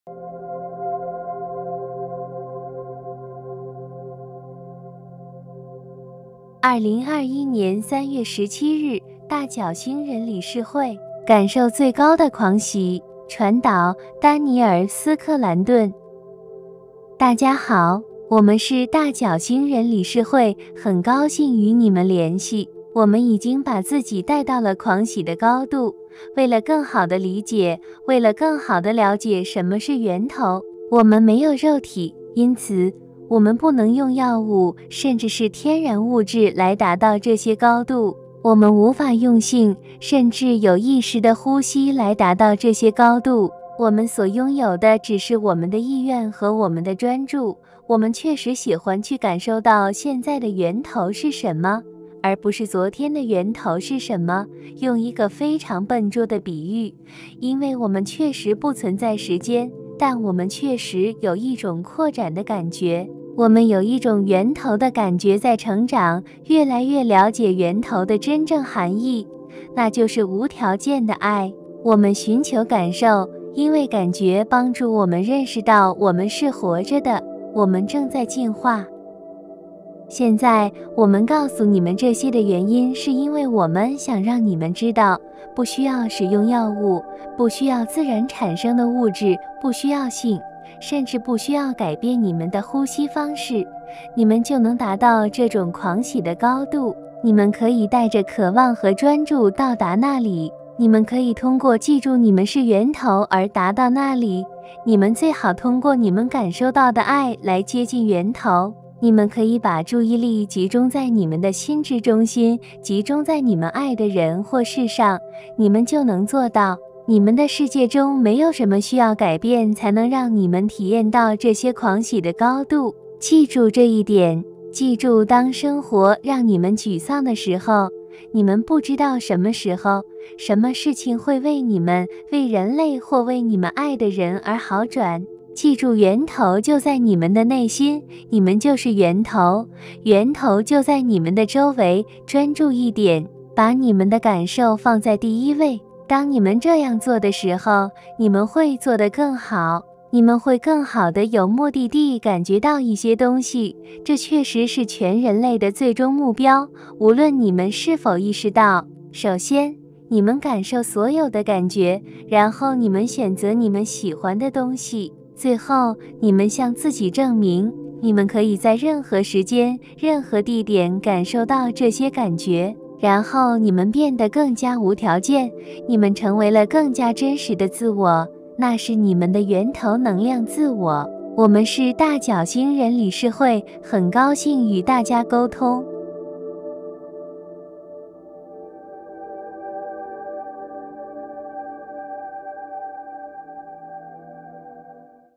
2021年3月17日，大角星人理事会感受最高的狂喜。传导：丹尼尔·斯克兰顿。大家好，我们是大角星人理事会，很高兴与你们联系。我们已经把自己带到了狂喜的高度。为了更好的理解，为了更好的了解什么是源头，我们没有肉体，因此我们不能用药物，甚至是天然物质来达到这些高度。我们无法用性，甚至有意识的呼吸来达到这些高度。我们所拥有的只是我们的意愿和我们的专注。我们确实喜欢去感受到现在的源头是什么，而不是昨天的源头是什么。用一个非常笨拙的比喻，因为我们确实不存在时间，但我们确实有一种扩展的感觉。我们有一种源头的感觉在成长，越来越了解源头的真正含义，那就是无条件的爱。我们寻求感受，因为感觉帮助我们认识到我们是活着的，我们正在进化。现在我们告诉你们这些的原因，是因为我们想让你们知道，不需要使用药物，不需要自然产生的物质，不需要性，甚至不需要改变你们的呼吸方式，你们就能达到这种狂喜的高度。你们可以带着渴望和专注到达那里，你们可以通过记住你们是源头而达到那里。你们最好通过你们感受到的爱来接近源头。你们可以把注意力集中在你们的心智中心，集中在你们爱的人或事上，你们就能做到。你们的世界中没有什么需要改变才能让你们体验到这些狂喜的高度。记住这一点，记住当生活让你们沮丧的时候，你们不知道什么时候，什么事情会为你们、为人类或为你们爱的人而好转。记住，源头就在你们的内心，你们就是源头，源头就在你们的周围。专注一点，把你们的感受放在第一位。当你们这样做的时候，你们会做得更好，你们会更好的有目的地感觉到一些东西。这确实是全人类的最终目标，无论你们是否意识到。首先，你们感受所有的感觉，然后你们选择你们喜欢的东西。最后，你们向自己证明，你们可以在任何时间、任何地点感受到这些感觉。然后你们变得更加无条件，你们成为了更加真实的自我，那是你们的源头能量自我。我们是大角星人理事会，很高兴与大家沟通。